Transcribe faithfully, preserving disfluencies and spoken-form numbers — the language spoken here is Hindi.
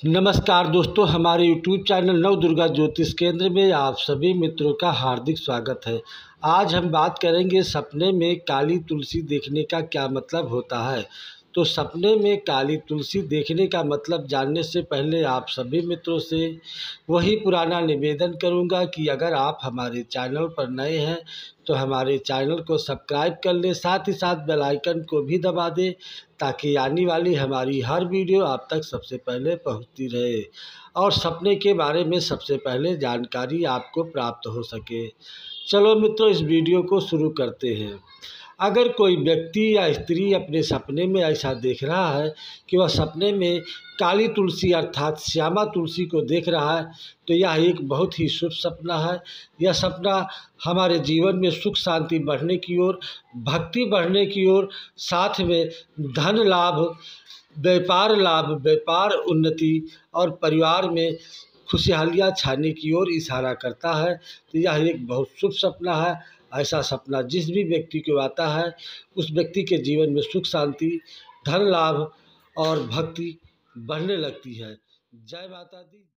नमस्कार दोस्तों, हमारे यूट्यूब चैनल नवदुर्गा ज्योतिष केंद्र में आप सभी मित्रों का हार्दिक स्वागत है। आज हम बात करेंगे सपने में काली तुलसी देखने का क्या मतलब होता है। तो सपने में काली तुलसी देखने का मतलब जानने से पहले आप सभी मित्रों से वही पुराना निवेदन करूंगा कि अगर आप हमारे चैनल पर नए हैं तो हमारे चैनल को सब्सक्राइब कर लें, साथ ही साथ बेल आइकन को भी दबा दें ताकि आने वाली हमारी हर वीडियो आप तक सबसे पहले पहुंचती रहे और सपने के बारे में सबसे पहले जानकारी आपको प्राप्त हो सके। चलो मित्रों, इस वीडियो को शुरू करते हैं। अगर कोई व्यक्ति या स्त्री अपने सपने में ऐसा देख रहा है कि वह सपने में काली तुलसी अर्थात श्यामा तुलसी को देख रहा है तो यह एक बहुत ही शुभ सपना है। यह सपना हमारे जीवन में सुख शांति बढ़ने की ओर, भक्ति बढ़ने की ओर, साथ में धन लाभ, व्यापार लाभ, व्यापार उन्नति और परिवार में खुशहालियाँ छाने की ओर इशारा करता है। तो यह एक बहुत शुभ सपना है। ऐसा सपना जिस भी व्यक्ति को आता है उस व्यक्ति के जीवन में सुख शांति, धन लाभ और भक्ति बढ़ने लगती है। जय माता दी।